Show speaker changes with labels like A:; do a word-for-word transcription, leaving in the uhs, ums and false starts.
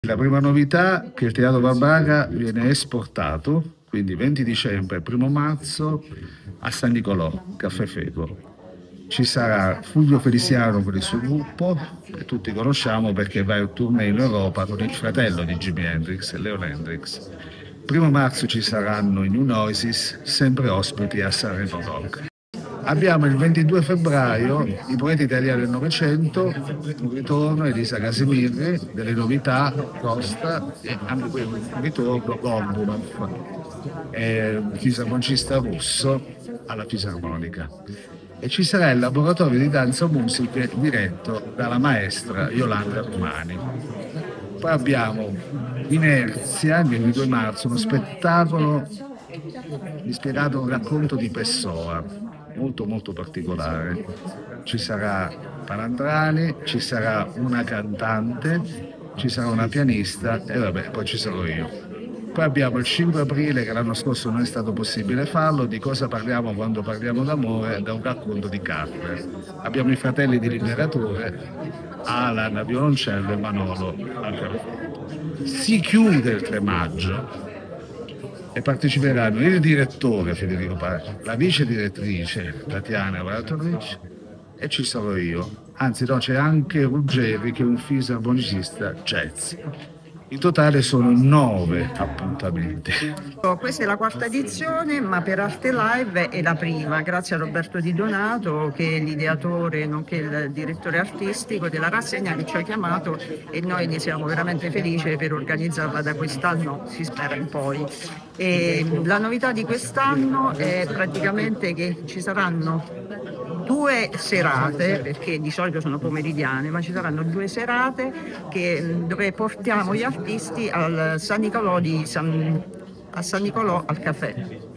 A: La prima novità è che il Teatro Barbaga viene esportato, quindi venti dicembre e primo marzo a San Nicolò, Caffè Feco. Ci sarà Fulvio Feliciano con il suo gruppo, che tutti conosciamo perché va in tournée in Europa con il fratello di Jimi Hendrix, Leon Hendrix. Primo marzo ci saranno i New Noises, sempre ospiti a Sanremo Rock. Abbiamo il ventidue febbraio i poeti italiani del Novecento, un ritorno Elisa Casimirri, delle novità Costa e anche qui un ritorno Gorbunov, eh, fisarmonicista russo alla fisarmonica. E ci sarà il laboratorio di danza musiche diretto dalla maestra Yolanda Romani. Poi abbiamo Inerzia, il ventidue marzo, uno spettacolo ispirato a un racconto di Pessoa, molto molto particolare. Ci sarà Palandrani, ci sarà una cantante, ci sarà una pianista e vabbè, poi ci sarò io. Poi abbiamo il cinque aprile, che l'anno scorso non è stato possibile farlo, di cosa parliamo quando parliamo d'amore, da un racconto di Carver. Abbiamo i fratelli di Liberatore, Alan a violoncello e Manolo al pianoforte. Si chiude il tre maggio e parteciperanno il direttore Federico Paci, la vice direttrice Tatiana Valatoric e ci sarò io. Anzi no, c'è anche Ruggeri che è un fisarmonicista jazz. In totale sono nove appuntamenti.
B: Questa è la quarta edizione, ma per Arte Live è la prima, grazie a Roberto Di Donato, che è l'ideatore nonché il direttore artistico della rassegna, che ci ha chiamato e noi ne siamo veramente felici per organizzarla da quest'anno, si spera in poi. E la novità di quest'anno è praticamente che ci saranno due serate, perché di solito sono pomeridiane, ma ci saranno due serate che, dove portiamo gli artisti al San Nicolò di San, a San Nicolò al caffè.